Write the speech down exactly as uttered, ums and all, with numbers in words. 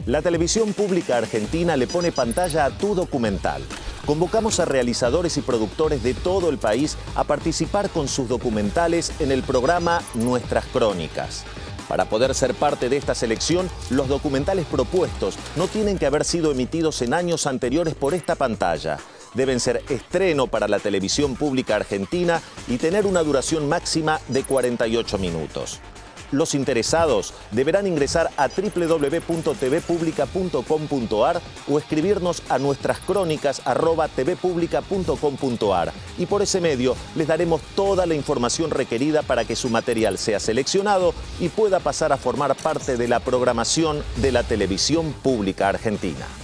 La televisión pública argentina le pone pantalla a tu documental. Convocamos a realizadores y productores de todo el país a participar con sus documentales en el programa Nuestras Crónicas. Para poder ser parte de esta selección, los documentales propuestos no tienen que haber sido emitidos en años anteriores por esta pantalla. Deben ser estreno para la televisión pública argentina y tener una duración máxima de cuarenta y ocho minutos. Los interesados deberán ingresar a doble u doble u doble u punto t v publica punto com punto a r o escribirnos a nuestras crónicas arroba t v publica punto com punto a r y por ese medio les daremos toda la información requerida para que su material sea seleccionado y pueda pasar a formar parte de la programación de la televisión pública argentina.